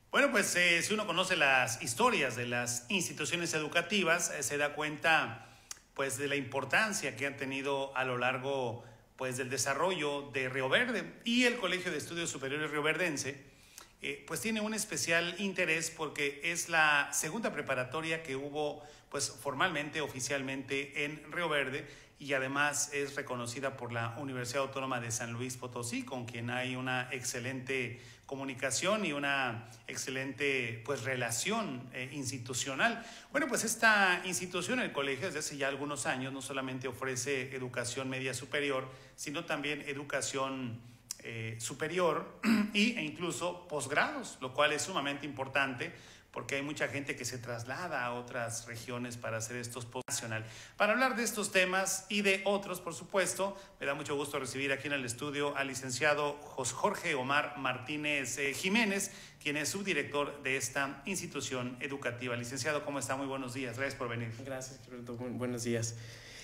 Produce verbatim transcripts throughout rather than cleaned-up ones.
Bueno, pues eh, si uno conoce las historias de las instituciones educativas, eh, se da cuenta pues de la importancia que han tenido a lo largo pues del desarrollo de Río Verde, y el Colegio de Estudios Superiores Rioverdense eh, pues tiene un especial interés porque es la segunda preparatoria que hubo pues formalmente, oficialmente en Río Verde, y además es reconocida por la Universidad Autónoma de San Luis Potosí, con quien hay una excelente comunicación y una excelente pues relación eh, institucional. Bueno, pues esta institución, el colegio, desde hace ya algunos años no solamente ofrece educación media superior, sino también educación eh, superior y, e incluso posgrados, lo cual es sumamente importante porque hay mucha gente que se traslada a otras regiones para hacer estos postnacional. Para hablar de estos temas y de otros, por supuesto, me da mucho gusto recibir aquí en el estudio al licenciado Jorge Omar Martínez eh, Jiménez, quien es subdirector de esta institución educativa. Licenciado, ¿cómo está? Muy buenos días. Gracias por venir. Gracias, Roberto. Buenos días.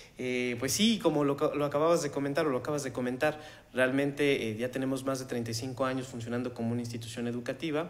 Eh, pues sí, como lo, lo acababas de comentar o lo acabas de comentar, realmente eh, ya tenemos más de treinta y cinco años funcionando como una institución educativa.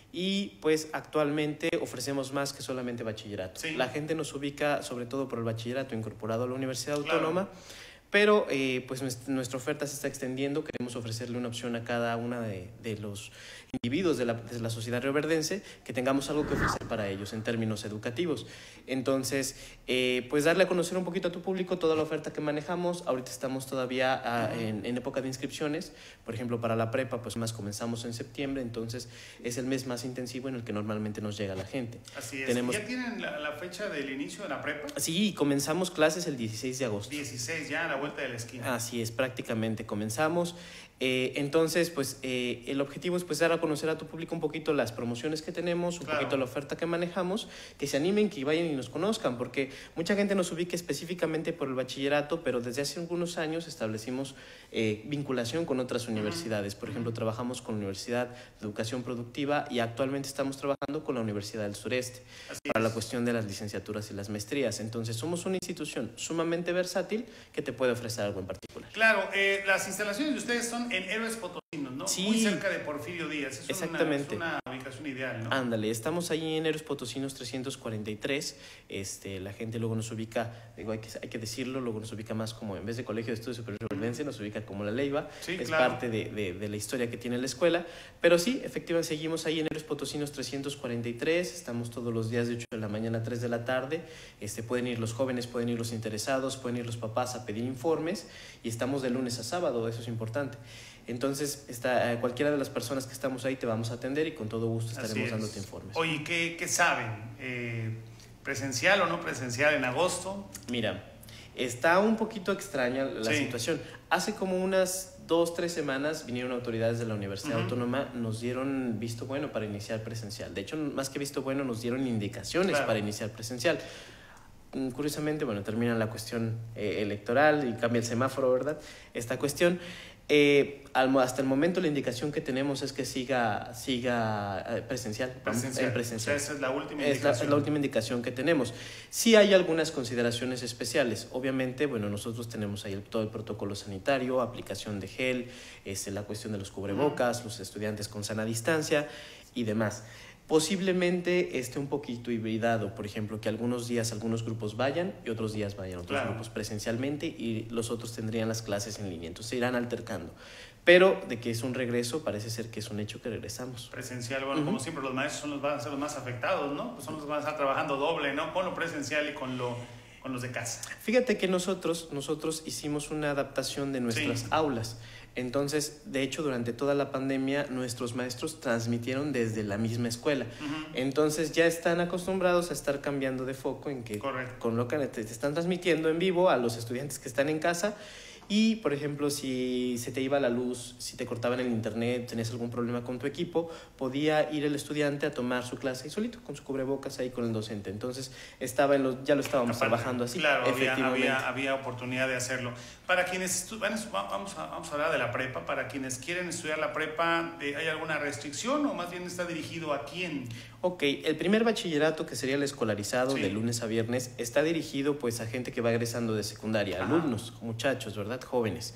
Y pues actualmente ofrecemos más que solamente bachillerato. Sí. La gente nos ubica sobre todo por el bachillerato incorporado a la Universidad Claro. Autónoma, pero eh, pues nuestra oferta se está extendiendo. Queremos ofrecerle una opción a cada una de, de los individuos de la, de la sociedad rioverdense, que tengamos algo que ofrecer para ellos en términos educativos. Entonces, eh, pues darle a conocer un poquito a tu público toda la oferta que manejamos. Ahorita estamos todavía uh, en, en época de inscripciones. Por ejemplo, para la prepa, pues más comenzamos en septiembre, entonces es el mes más intensivo en el que normalmente nos llega la gente. Así es. Tenemos... ¿Ya tienen la, la fecha del inicio de la prepa? Sí, comenzamos clases el dieciséis de agosto. dieciséis, ya a la vuelta de la esquina. Así es, prácticamente comenzamos. Eh, entonces, pues eh, el objetivo es pues dar a conocer a tu público un poquito las promociones que tenemos, un Claro. poquito la oferta que manejamos, que se animen, que vayan y nos conozcan, porque mucha gente nos ubica específicamente por el bachillerato, pero desde hace algunos años establecimos eh, vinculación con otras universidades. Por ejemplo, trabajamos con la Universidad de Educación Productiva y actualmente estamos trabajando con la Universidad del Sureste Así para es. la cuestión de las licenciaturas y las maestrías. Entonces, somos una institución sumamente versátil que te puede ofrecer algo en particular. Claro, eh, las instalaciones de ustedes son en Héroes Potosinos, ¿no? Sí. Muy cerca de Porfirio Díaz. Es Exactamente. Una, es una ubicación ideal, ¿no? Ándale, estamos ahí en Héroes Potosinos trescientos cuarenta y tres. Este, la gente luego nos ubica, digo, hay que, hay que decirlo, luego nos ubica más como, en vez de Colegio de Estudios Superiores Rioverdense, nos ubica como La Leiva. Sí, es claro. parte de, de, de la historia que tiene la escuela. Pero sí, efectivamente, seguimos ahí en Héroes Potosinos trescientos cuarenta y tres. Estamos todos los días de ocho de la mañana a tres de la tarde. Este, pueden ir los jóvenes, pueden ir los interesados, pueden ir los papás a pedir informes. Y estamos de lunes a sábado, eso es importante. Entonces, está, eh, cualquiera de las personas que estamos ahí te vamos a atender y con todo gusto estaremos dándote informes. Oye, ¿qué, qué saben? Eh, ¿Presencial o no presencial en agosto? Mira, está un poquito extraña la Sí. situación. Hace como unas dos, tres semanas vinieron autoridades de la Universidad Uh-huh. Autónoma, nos dieron visto bueno para iniciar presencial. De hecho, más que visto bueno, nos dieron indicaciones Claro. para iniciar presencial. Curiosamente, bueno, termina la cuestión eh, electoral y cambia el semáforo, ¿verdad? Esta cuestión. Eh, al, hasta el momento la indicación que tenemos es que siga, siga eh, presencial. Presencial. En presencial. O sea, esa es la última Es la, indicación. es la última indicación que tenemos. Sí hay algunas consideraciones especiales. Obviamente, bueno, nosotros tenemos ahí el, todo el protocolo sanitario, aplicación de gel, este, la cuestión de los cubrebocas, los estudiantes con sana distancia y demás. Posiblemente esté un poquito hibridado, por ejemplo, que algunos días algunos grupos vayan y otros días vayan otros Claro. grupos presencialmente y los otros tendrían las clases en línea. Entonces se irán altercando. Pero de que es un regreso, parece ser que es un hecho que regresamos. Presencial, bueno, Uh-huh. como siempre los maestros son los, van a ser los más afectados, ¿no? Pues son los que van a estar trabajando doble, ¿no? Con lo presencial y con, lo, con los de casa. Fíjate que nosotros, nosotros hicimos una adaptación de nuestras Sí. aulas. Entonces, de hecho, durante toda la pandemia, nuestros maestros transmitieron desde la misma escuela. Uh-huh. Entonces, ya están acostumbrados a estar cambiando de foco en que Correcto. colocan, te, te están transmitiendo en vivo a los estudiantes que están en casa. Y, por ejemplo, si se te iba la luz, si te cortaban el internet, tenías algún problema con tu equipo, podía ir el estudiante a tomar su clase y solito, con su cubrebocas ahí con el docente. Entonces, estaba en los, ya lo estábamos Aparte, trabajando así, claro, había, efectivamente. había, había oportunidad de hacerlo. Para quienes, estu- bueno, vamos a, vamos a hablar de la prepa, para quienes quieren estudiar la prepa, eh, ¿hay alguna restricción o más bien está dirigido a quién? Ok, el primer bachillerato, que sería el escolarizado, Sí. de lunes a viernes, está dirigido pues a gente que va egresando de secundaria, Ajá. alumnos, muchachos, ¿verdad? Jóvenes.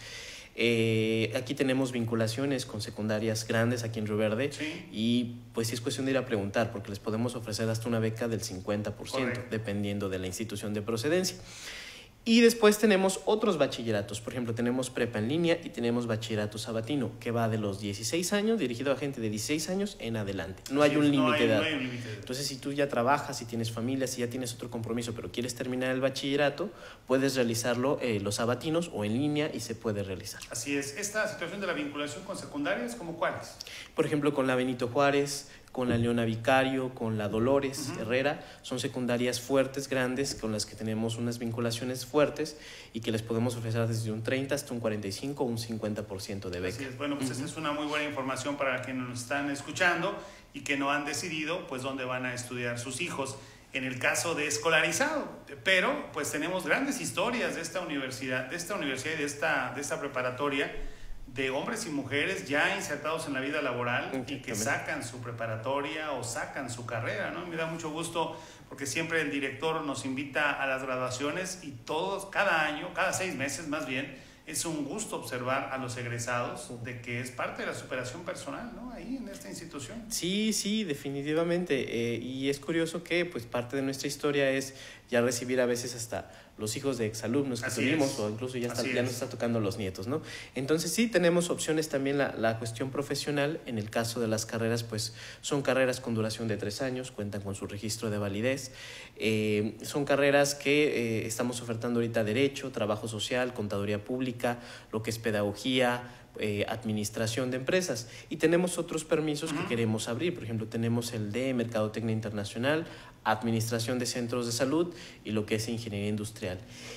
Eh, aquí tenemos vinculaciones con secundarias grandes aquí en Río Verde, sí. y pues sí es cuestión de ir a preguntar, porque les podemos ofrecer hasta una beca del cincuenta por ciento, Correcto. dependiendo de la institución de procedencia. Y después tenemos otros bachilleratos, por ejemplo, tenemos prepa en línea y tenemos bachillerato sabatino, que va de los dieciséis años, dirigido a gente de dieciséis años en adelante. No hay Sí, un no límite hay- de edad. no hay un límite de edad. Entonces, si tú ya trabajas, si tienes familia, si ya tienes otro compromiso, pero quieres terminar el bachillerato, puedes realizarlo eh, los sabatinos o en línea y se puede realizar. Así es. Esta situación de la vinculación con secundarias, ¿cómo cuáles? Por ejemplo, con la Benito Juárez, con la Leona Vicario, con la Dolores Uh-huh. Herrera, son secundarias fuertes, grandes, con las que tenemos unas vinculaciones fuertes y que les podemos ofrecer desde un treinta hasta un cuarenta y cinco o un cincuenta por ciento de beca. Así es. Bueno, pues Uh-huh. esa es una muy buena información para quienes nos están escuchando y que no han decidido pues dónde van a estudiar sus hijos en el caso de escolarizado. Pero pues tenemos grandes historias de esta universidad, de esta universidad y de esta, de esta preparatoria, de hombres y mujeres ya insertados en la vida laboral y que sacan su preparatoria o sacan su carrera, ¿no? Me da mucho gusto porque siempre el director nos invita a las graduaciones y todos, cada año, cada seis meses más bien, es un gusto observar a los egresados de que es parte de la superación personal, ¿no? Ahí en esta institución. Sí, sí, definitivamente. Eh, y es curioso que pues parte de nuestra historia es ya recibir a veces hasta los hijos de exalumnos que Así tuvimos es. o incluso ya, está, Así ya es. nos está tocando los nietos, ¿no? Entonces sí tenemos opciones también la, la cuestión profesional. En el caso de las carreras, pues son carreras con duración de tres años, cuentan con su registro de validez. Eh, son carreras que eh, estamos ofertando ahorita derecho, trabajo social, contaduría pública, lo que es pedagogía, eh, administración de empresas, y tenemos otros permisos uh-huh. que queremos abrir. Por ejemplo, tenemos el de Mercadotecnia Internacional, Administración de Centros de Salud y lo que es Ingeniería Industrial.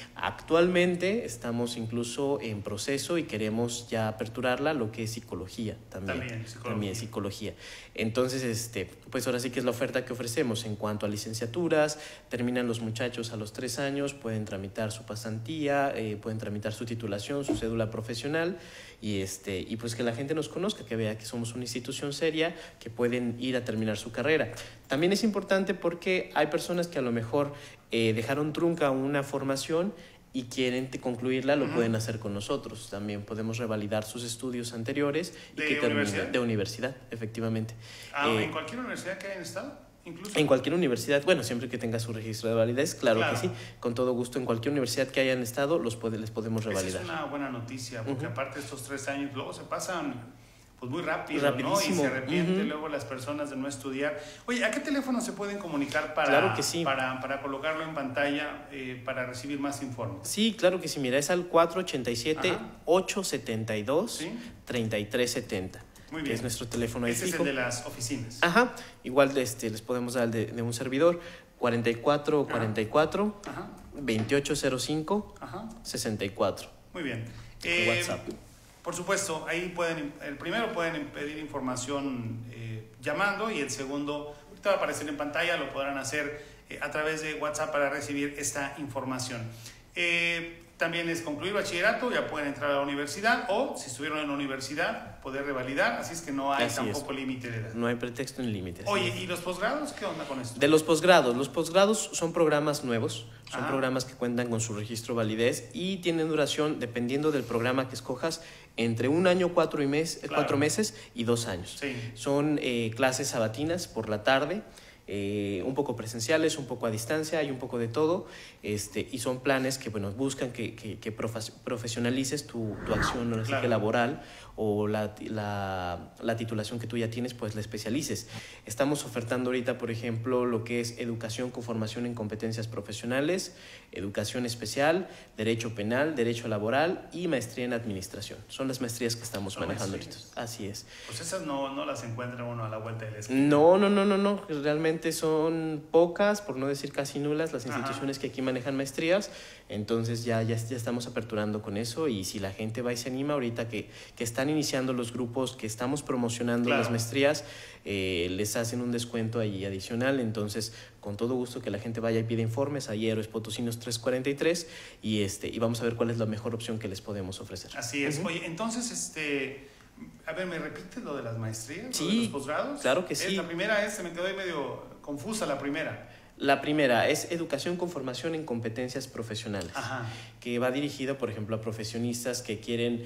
Actualmente estamos incluso en proceso y queremos ya aperturarla lo que es psicología también. También psicología. También psicología. Entonces, este, pues ahora sí que es la oferta que ofrecemos en cuanto a licenciaturas. Terminan los muchachos a los tres años, pueden tramitar su pasantía, eh, pueden tramitar su titulación, su cédula profesional, y, este, y pues que la gente nos conozca, que vea que somos una institución seria, que pueden ir a terminar su carrera. También es importante porque hay personas que a lo mejor eh, dejaron trunca una formación y quieren concluirla, lo uh-huh. pueden hacer con nosotros. También podemos revalidar sus estudios anteriores. ¿De y que universidad? Termine, de universidad, efectivamente. Ah, eh, ¿en cualquier universidad que hayan estado? Incluso. En cualquier universidad, bueno, siempre que tenga su registro de validez, claro, claro. que sí, con todo gusto, en cualquier universidad que hayan estado, los puede, les podemos revalidar. Esa es una buena noticia, porque uh-huh. aparte estos tres años luego se pasan pues muy rápido, rapidísimo. ¿no? Y se arrepienten uh-huh. luego las personas de no estudiar. Oye, ¿a qué teléfono se pueden comunicar para, claro que sí. para, para colocarlo en pantalla, eh, para recibir más informes? Sí, claro que sí, mira, es al cuatro ochenta y siete, ochocientos setenta y dos, ¿sí? treinta y tres setenta. Muy bien. Que es nuestro teléfono ahí Este fijo. es el de las oficinas. Ajá, igual este, les podemos dar el de, de un servidor, cuarenta y cuatro cuarenta y cuatro, Ajá. veintiocho cero cinco, Ajá. sesenta y cuatro. Muy bien. Eh, WhatsApp. Por supuesto, ahí pueden, el primero pueden pedir información eh, llamando, y el segundo, ahorita va a aparecer en pantalla, lo podrán hacer eh, a través de WhatsApp para recibir esta información. Eh, También es concluir bachillerato, ya pueden entrar a la universidad, o si estuvieron en la universidad, poder revalidar, así es que no hay así tampoco límite de edad. No hay pretexto ni límite. Oye, ¿y los posgrados? ¿Qué onda con esto? De los posgrados, los posgrados son programas nuevos, son Ajá. programas que cuentan con su registro validez y tienen duración, dependiendo del programa que escojas, entre un año, cuatro, y mes, claro. cuatro meses y dos años. Sí. Son eh, clases sabatinas por la tarde, Eh, un poco presenciales, un poco a distancia, hay un poco de todo, este, y son planes que bueno, buscan que, que, que profesionalices tu, tu acción no claro. que laboral, o la, la, la titulación que tú ya tienes, pues la especialices. Estamos ofertando ahorita, por ejemplo, lo que es educación con formación en competencias profesionales, educación especial, derecho penal, derecho laboral y maestría en administración. Son las maestrías que estamos Son manejando maestrías. ahorita. Así es. Pues esas no, no las encuentra uno a la vuelta de la esquina. No, no, no, no, no. Realmente son pocas, por no decir casi nulas, las instituciones Ajá. que aquí manejan maestrías. Entonces ya, ya, ya estamos aperturando con eso, y si la gente va y se anima ahorita que, que están iniciando los grupos, que estamos promocionando claro. las maestrías, eh, les hacen un descuento ahí adicional. Entonces, con todo gusto que la gente vaya y pida informes a Héroes Potosinos trescientos cuarenta y tres, y, este, y vamos a ver cuál es la mejor opción que les podemos ofrecer. Así es. Uh-huh. Oye, entonces, este... A ver, ¿me repites lo de las maestrías? Sí, ¿Lo de los posgrados? claro que es, sí. La primera es, se me quedó ahí medio confusa la primera. La primera es educación con formación en competencias profesionales, Ajá. que va dirigido, por ejemplo, a profesionistas que quieren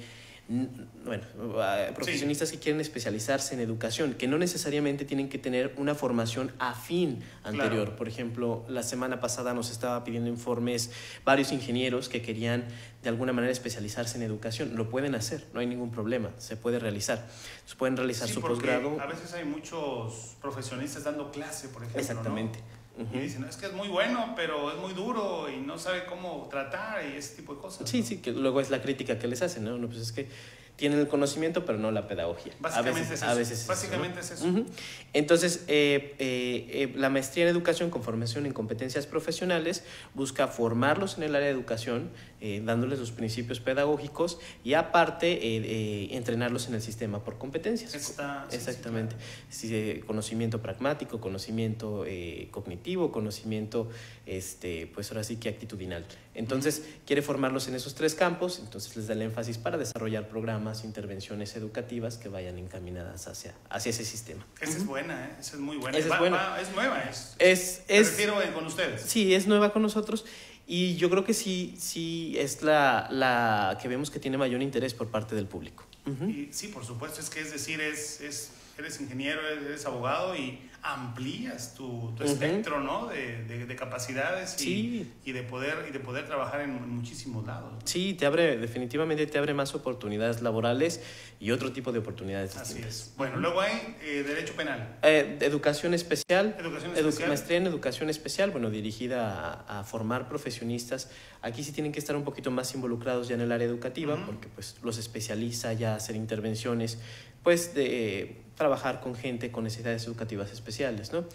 bueno, profesionistas sí. que quieren especializarse en educación, que no necesariamente tienen que tener una formación afín anterior. Claro. Por ejemplo, la semana pasada nos estaba pidiendo informes varios ingenieros que querían de alguna manera especializarse en educación. Lo pueden hacer, no hay ningún problema, se puede realizar. Entonces, pueden realizar sí, su posgrado. A veces hay muchos profesionistas dando clase, por ejemplo. Exactamente. ¿no? Uh-huh. Y dicen, es que es muy bueno, pero es muy duro y no sabe cómo tratar y ese tipo de cosas. Sí, ¿no? sí, que luego es la crítica que les hacen, ¿no? No, pues es que tienen el conocimiento, pero no la pedagogía. Básicamente a veces, es eso. A veces Básicamente es eso. ¿no? es eso. Uh-huh. Entonces, eh, eh, eh, la maestría en educación con formación en competencias profesionales busca formarlos en el área de educación, eh, dándoles los principios pedagógicos y aparte eh, eh, entrenarlos en el sistema por competencias. Está, Exactamente. Sí, sí, claro. sí, conocimiento pragmático, conocimiento eh, cognitivo, conocimiento, este, pues ahora sí que actitudinal. Entonces, uh-huh. quiere formarlos en esos tres campos, entonces les da el énfasis para desarrollar programas, intervenciones educativas que vayan encaminadas hacia, hacia ese sistema. Esa uh-huh. es buena, ¿eh? Esa es muy buena. Esa va, es buena. Va, es nueva, es. Es, Me es, refiero con ustedes. Sí, es nueva con nosotros y yo creo que sí, sí es la, la que vemos que tiene mayor interés por parte del público. Uh-huh. Y, sí, por supuesto, es que es decir, es, es, eres ingeniero, eres abogado y amplías tu, tu uh-huh. espectro, ¿no? de, de, de capacidades y, sí. y, de poder, y de poder trabajar en, en muchísimos lados. Sí, te abre, definitivamente te abre más oportunidades laborales y otro tipo de oportunidades Así distintas. Es. Bueno, uh-huh. luego hay eh, Derecho Penal. Eh, educación especial. Educación edu- especial. Maestría en Educación Especial, bueno, dirigida a, a formar profesionistas. Aquí sí tienen que estar un poquito más involucrados ya en el área educativa, uh-huh. porque pues los especializa ya a hacer intervenciones, pues de eh, trabajar con gente con necesidades educativas especiales, ¿no?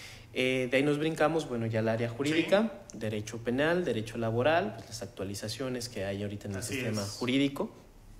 Eh, de ahí nos brincamos, bueno, ya al área jurídica, sí. derecho penal, derecho laboral, pues las actualizaciones que hay ahorita en el Así sistema es. jurídico.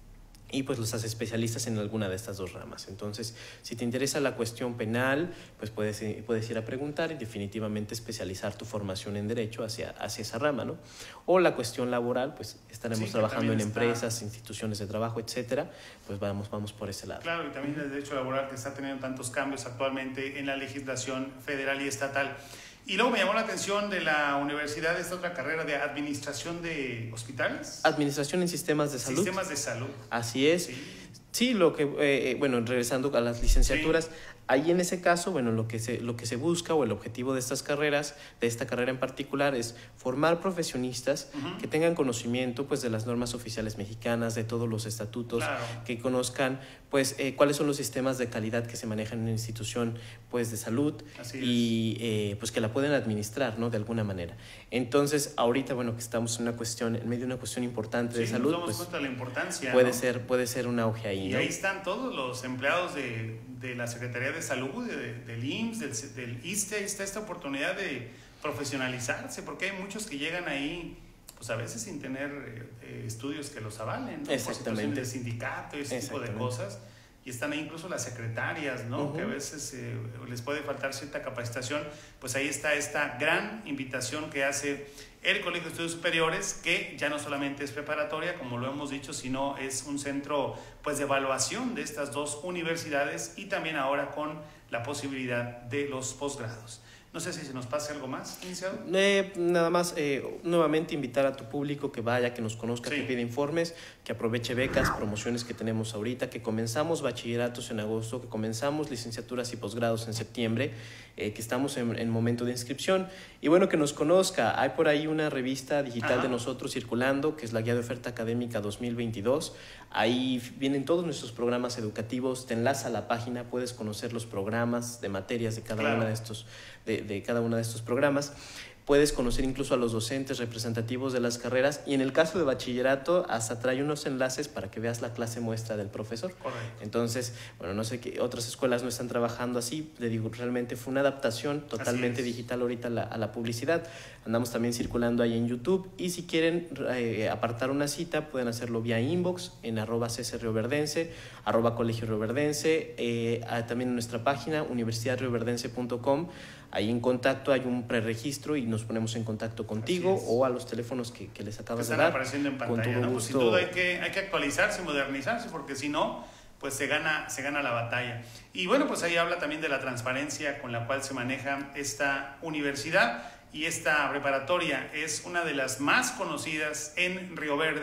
Y pues los hace especialistas en alguna de estas dos ramas. Entonces, si te interesa la cuestión penal, pues puedes, puedes ir a preguntar y definitivamente especializar tu formación en derecho hacia, hacia esa rama, ¿no? O la cuestión laboral, pues estaremos sí, trabajando en está... empresas, instituciones de trabajo, etcétera. Pues vamos, vamos por ese lado. Claro, y también el derecho laboral que está teniendo tantos cambios actualmente en la legislación federal y estatal. Y luego me llamó la atención de la universidad esta otra carrera de administración de hospitales. Administración en sistemas de salud. Sistemas de salud. Así es. Sí, sí lo que, eh, bueno, regresando a las licenciaturas, sí. ahí en ese caso, bueno, lo que, se, lo que se busca o el objetivo de estas carreras, de esta carrera en particular, es formar profesionistas uh-huh. que tengan conocimiento pues, de las normas oficiales mexicanas, de todos los estatutos, claro. que conozcan pues, eh, cuáles son los sistemas de calidad que se manejan en una institución pues, de salud Así y eh, pues, que la pueden administrar, ¿no? De alguna manera. Entonces, ahorita, bueno, que estamos en una cuestión, en medio de una cuestión importante sí, de salud, nos damos pues, cuenta de la importancia, puede, ¿no? ser, puede ser un auge ahí. Y ¿no? ahí están todos los empleados de, de la Secretaría de Salud, de, del I M S S, del, del I S S S T E, está esta oportunidad de profesionalizarse, porque hay muchos que llegan ahí, pues a veces sin tener eh, estudios que los avalen, ¿no? Exactamente. Por situaciones de sindicato y ese tipo de cosas. Y están ahí incluso las secretarias, ¿no? Uh-huh. Que a veces eh, les puede faltar cierta capacitación. Pues ahí está esta gran invitación que hace el Colegio de Estudios Superiores, que ya no solamente es preparatoria, como lo hemos dicho, sino es un centro pues, de evaluación de estas dos universidades y también ahora con la posibilidad de los posgrados. No sé si se nos pase algo más, licenciado. Eh, nada más, eh, nuevamente invitar a tu público que vaya, que nos conozca, sí. que pida informes, que aproveche becas, promociones que tenemos ahorita, que comenzamos bachilleratos en agosto, que comenzamos licenciaturas y posgrados en septiembre, eh, que estamos en, en momento de inscripción. Y bueno, que nos conozca. Hay por ahí una revista digital Ajá. de nosotros circulando, que es la Guía de Oferta Académica dos mil veintidós. Ahí vienen todos nuestros programas educativos, te enlaza a la página, puedes conocer los programas de materias de cada claro. una de estos de, de cada uno de estos programas. Puedes conocer incluso a los docentes representativos de las carreras y en el caso de bachillerato hasta trae unos enlaces para que veas la clase muestra del profesor. Correcto. Entonces, bueno, no sé qué otras escuelas no están trabajando así, le digo, realmente fue una adaptación totalmente digital ahorita a la, a la publicidad. Andamos también circulando ahí en YouTube y si quieren eh, apartar una cita pueden hacerlo vía inbox en arroba ccrioverdense, arroba colegio rioverdense, eh, también en nuestra página universidad rioverdense punto com. Ahí en contacto hay un preregistro y nos ponemos en contacto contigo o a los teléfonos que, que les acabas de dar. Están apareciendo en pantalla, ¿no? Pues sin duda hay que, hay que actualizarse, modernizarse, porque si no, pues se gana, se gana la batalla. Y bueno, pues ahí habla también de la transparencia con la cual se maneja esta universidad y esta preparatoria. Es una de las más conocidas en Río Verde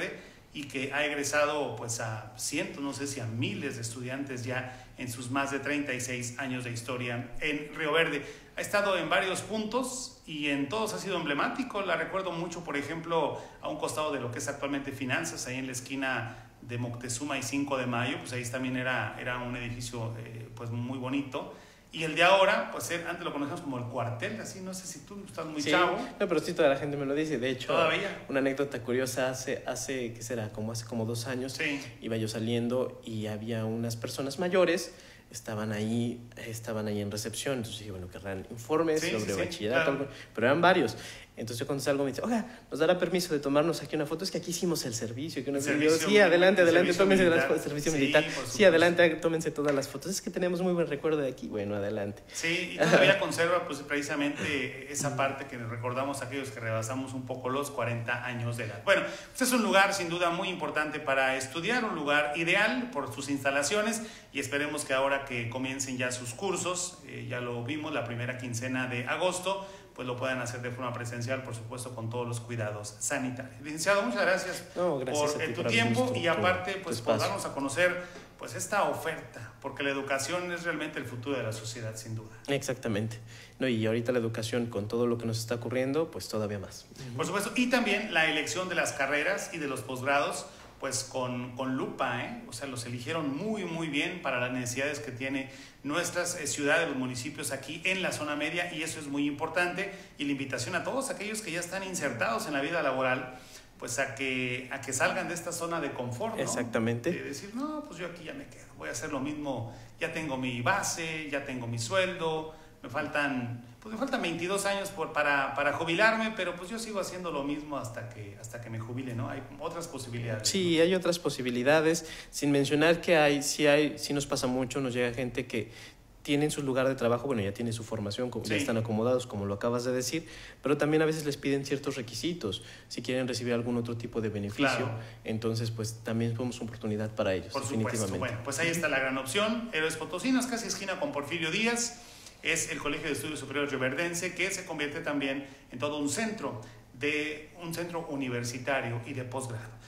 y que ha egresado pues a cientos, no sé si a miles de estudiantes ya en sus más de treinta y seis años de historia en Río Verde. Ha estado en varios puntos y en todos ha sido emblemático. La recuerdo mucho, por ejemplo, a un costado de lo que es actualmente Finanzas, ahí en la esquina de Moctezuma y cinco de mayo, pues ahí también era, era un edificio eh, pues muy bonito. Y el de ahora, pues antes lo conocíamos como el cuartel, así, no sé si tú estás muy sí, chavo. No, pero sí, toda la gente me lo dice. De hecho, ¿Todavía? Una anécdota curiosa, hace, hace, ¿qué será? Como hace como dos años, sí. Iba yo saliendo y había unas personas mayores, estaban ahí, estaban ahí en recepción. Entonces dije, bueno, querrán informes sí, sobre sí, bachillerato, claro. Pero eran varios. Entonces yo cuando salgo me dice, oiga, ¿nos dará permiso de tomarnos aquí una foto? Es que aquí hicimos el servicio. Que uno servicio yo, sí, adelante, adelante, tómense militar. las fotos, servicio sí, militar. Sí, adelante, tómense todas las fotos. Es que tenemos muy buen recuerdo de aquí. Bueno, adelante. Sí, y todavía conserva pues precisamente esa parte que recordamos aquellos que rebasamos un poco los cuarenta años de edad. Bueno, pues es un lugar sin duda muy importante para estudiar, un lugar ideal por sus instalaciones y esperemos que ahora que comiencen ya sus cursos, eh, ya lo vimos la primera quincena de agosto, pues lo puedan hacer de forma presencial, por supuesto, con todos los cuidados sanitarios. Licenciado, muchas gracias, no, gracias por a ti, tu por tiempo gusto, y aparte, tu, pues, tu por darnos a conocer pues esta oferta, porque la educación es realmente el futuro de la sociedad, sin duda. Exactamente. No, y ahorita la educación, con todo lo que nos está ocurriendo, pues todavía más. Por supuesto, y también la elección de las carreras y de los posgrados, pues con, con lupa, ¿eh? O sea, los eligieron muy, muy bien para las necesidades que tiene nuestras eh, ciudades, los municipios aquí en la zona media, y eso es muy importante. Y la invitación a todos aquellos que ya están insertados en la vida laboral, pues a que, a que salgan de esta zona de confort, ¿no? Exactamente. De decir, no, pues yo aquí ya me quedo, voy a hacer lo mismo, ya tengo mi base, ya tengo mi sueldo, me faltan... Pues me faltan veintidós años por, para, para jubilarme, pero pues yo sigo haciendo lo mismo hasta que, hasta que me jubile, ¿no? Hay otras posibilidades. Sí, ¿no? Hay otras posibilidades, sin mencionar que hay, sí, hay, sí nos pasa mucho, nos llega gente que tienen su lugar de trabajo, bueno, ya tienen su formación, como, sí. ya están acomodados, como lo acabas de decir, pero también a veces les piden ciertos requisitos, si quieren recibir algún otro tipo de beneficio, claro. Entonces pues también somos oportunidad para ellos, por definitivamente. Supuesto. Bueno, pues ahí está la gran opción, Héroes Potosinos, casi esquina con Porfirio Díaz. Es el Colegio de Estudios Superiores Rioverdense, que se convierte también en todo un centro, de un centro universitario y de posgrado.